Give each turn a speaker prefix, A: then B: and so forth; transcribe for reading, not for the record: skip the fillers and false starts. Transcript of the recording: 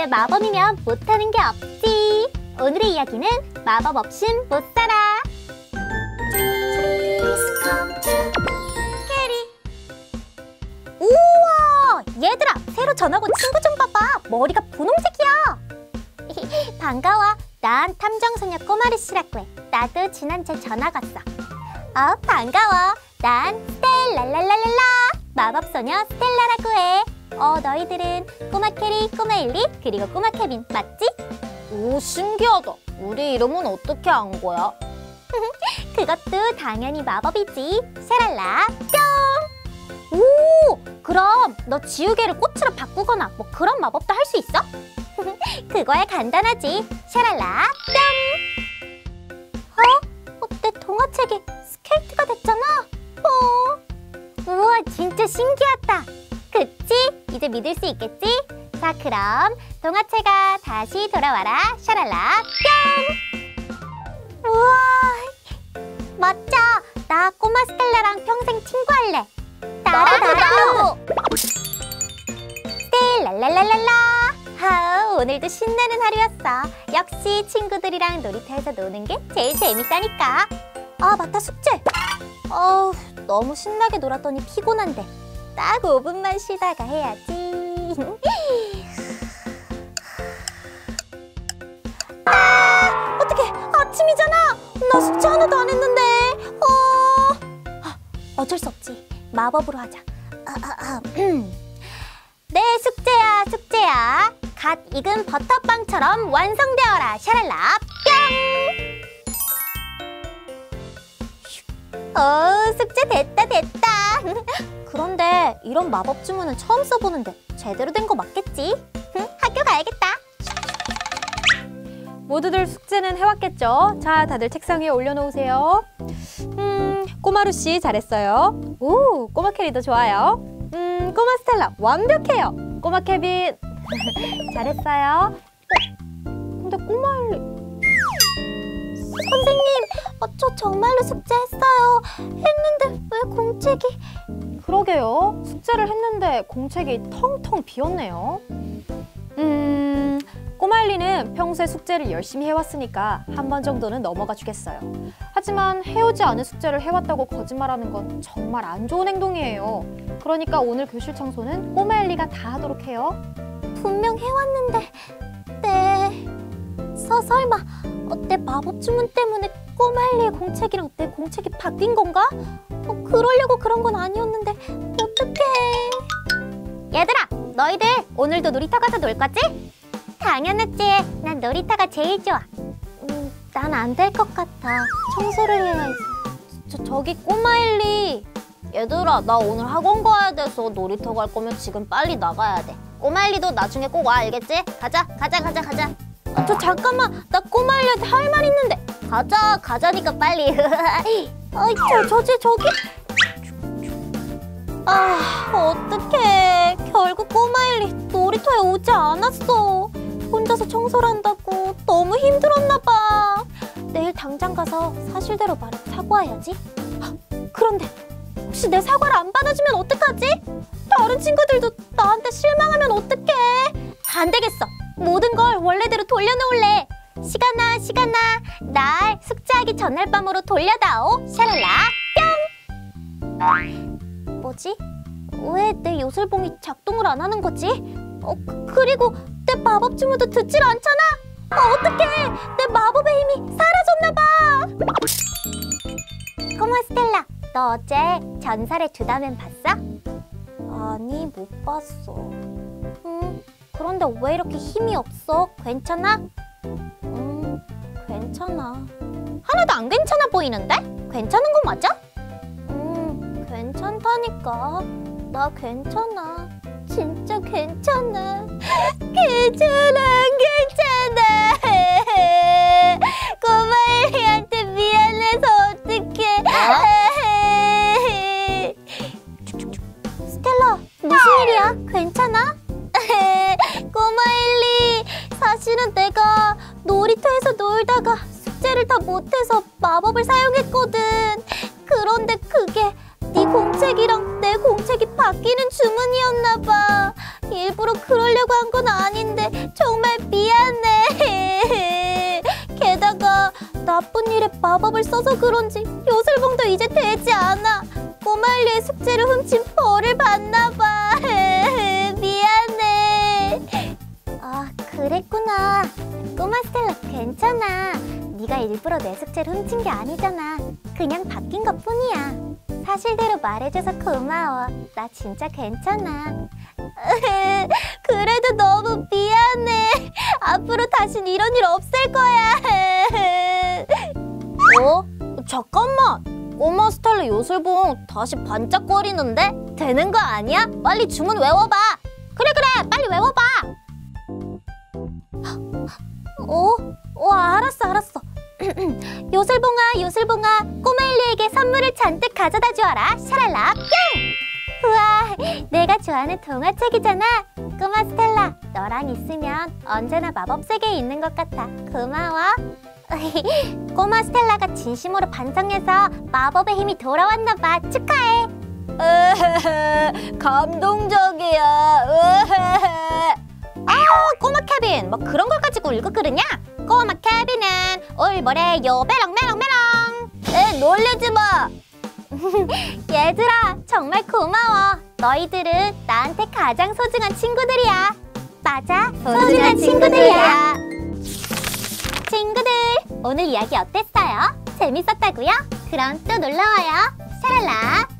A: 이제 마법이면 못하는 게 없지. 오늘의 이야기는 마법 없인 못 살아. 캐리. 우와, 얘들아, 새로 전학 온 친구 좀 봐봐. 머리가 분홍색이야. 반가워. 난 탐정소녀 꼬마르씨라고 해. 나도 지난주에 전학 왔어. 반가워. 난 스텔랄랄랄랄라, 마법소녀 스텔라라고 해. 너희들은 꼬마 캐리, 꼬마 엘리, 그리고 꼬마 케빈 맞지?
B: 오, 신기하다. 우리 이름은 어떻게 안 거야?
A: 그것도 당연히 마법이지. 샤랄라 뿅! 오! 그럼 너 지우개를 꽃으로 바꾸거나 뭐 그런 마법도 할 수 있어? 그거야 간단하지. 샤랄라 뿅! 내 동화책이 스케이트가 됐잖아. 우와, 진짜 신기하다. 그치? 이제 믿을 수 있겠지? 자, 그럼 동화책아 다시 돌아와라. 샤랄라 뿅! 우와, 멋져. 나 꼬마 스텔라랑 평생 친구할래. 나도. 스텔랄랄랄랄라. 오늘도 신나는 하루였어. 역시 친구들이랑 놀이터에서 노는 게 제일 재밌다니까. 맞다, 숙제. 너무 신나게 놀았더니 피곤한데 딱 5분만 쉬다가 해야지. 어떡해, 아침이잖아. 나 숙제 하나도 안 했는데. 어쩔 수 없지. 마법으로 하자. 네, 숙제야. 갓 익은 버터빵처럼 완성되어라. 샤랄라 뿅! 숙제 됐다. 그런데 이런 마법 주문은 처음 써보는데 제대로 된 거 맞겠지? 학교 가야겠다.
B: 모두들 숙제는 해왔겠죠? 자, 다들 책상 위에 올려놓으세요. 꼬마루씨 잘했어요. 오, 꼬마 캐리도 좋아요. 꼬마 스텔라 완벽해요. 꼬마 케빈 잘했어요. 근데 꼬마 엘리,
A: 선생님, 저 정말로 숙제했어요. 했는데 왜 공책이...
B: 그러게요. 숙제를 했는데 공책이 텅텅 비었네요. 꼬마 엘리는 평소에 숙제를 열심히 해왔으니까 한 번 정도는 넘어가 주겠어요. 하지만 해오지 않은 숙제를 해왔다고 거짓말하는 건 정말 안 좋은 행동이에요. 그러니까 오늘 교실 청소는 꼬마 엘리가 다 하도록 해요.
A: 분명 해왔는데... 네... 설마 내 마법 주문 때문에 꼬마 엘리의 공책이랑 내 공책이 바뀐 건가? 그러려고 그런 건 아니었는데 어떡해. 얘들아, 너희들 오늘도 놀이터 가서 놀 거지? 당연하지. 난 놀이터가 제일 좋아. 난 안 될 것 같아. 청소를 해야지.
B: 저기 꼬마 엘리. 얘들아, 나 오늘 학원 가야 돼서 놀이터 갈 거면 지금 빨리 나가야 돼. 꼬마 엘리도 나중에 꼭 와, 알겠지? 가자.
A: 잠깐만, 나 꼬마 엘리한테 할 말 있는데.
B: 가자니까 빨리.
A: 저기. 어떡해. 결국 꼬마 엘리 놀이터에 오지 않았어. 혼자서 청소를 한다고 너무 힘들었나 봐. 내일 당장 가서 사실대로 말해서 사과해야지. 그런데 혹시 내 사과를 안 받아주면 어떡하지? 다른 친구들도 나한테 실망하면 어떡해. 안 되겠어. 모든 걸 원래대로 돌려놓을래. 시간아, 날 숙제하기 전날 밤으로 돌려다오. 샤랄라 뿅! 뭐지? 왜 내 요술봉이 작동을 안 하는 거지? 그리고 내 마법 주문도 듣질 않잖아. 어떡해. 내 마법의 힘이 사라졌나 봐. 꼬마 스텔라, 너 어제 전설의 두다맨 봤어? 아니, 못 봤어. 그런데 왜 이렇게 힘이 없어? 괜찮아? 괜찮아. 하나도 안 괜찮아 보이는데? 괜찮은 거 맞아? 괜찮다니까. 나 괜찮아. 진짜 괜찮아. 괜찮아. 꼬마 엘리한테 미안해서 어떡해. 스텔라, 무슨 일이야? 괜찮아? 꼬마 엘리, 사실은 내가 놀이터에서 놀다가 숙제를 다 못해서 마법을 사용했거든. 그런데 그게 네 공책이랑 내 공책이 바뀌는 주문이었나 봐. 일부러 그러려고 한 건 아닌데 정말 나쁜 일에 마법을 써서 그런지 요술봉도 이제 되지 않아. 꼬마일리의 숙제를 훔친 벌을 받나봐. 미안해. 아, 그랬구나. 꼬마 스텔라, 괜찮아. 네가 일부러 내 숙제를 훔친 게 아니잖아. 그냥 바뀐 것뿐이야. 사실대로 말해줘서 고마워. 나 진짜 괜찮아. 그래도 너무 미안해. 앞으로 다신 이런 일 없을 거야. 잠깐만. 꼬마 스텔라 요술봉 다시 반짝거리는데? 되는 거 아니야? 빨리 주문 외워봐. 그래, 빨리 외워봐. 알았어. 요술봉아, 꼬마일리에게 선물을 잔뜩 가져다 주어라. 샤랄라 뿅! 우와, 내가 좋아하는 동화책이잖아. 꼬마 스텔라, 너랑 있으면 언제나 마법 세계에 있는 것 같아. 고마워. 꼬마 스텔라가 진심으로 반성해서 마법의 힘이 돌아왔나 봐. 축하해. 감동적이야. 꼬마 케빈, 뭐 그런 걸 가지고 울고 그러냐? 꼬마 케빈은 울보래요 메롱. 놀리지 마. 얘들아, 정말 고마워. 너희들은 나한테 가장 소중한 친구들이야. 맞아, 소중한 친구들이야. 친구들, 오늘 이야기 어땠어요? 재밌었다고요? 그럼 또 놀러와요. 샤랄라.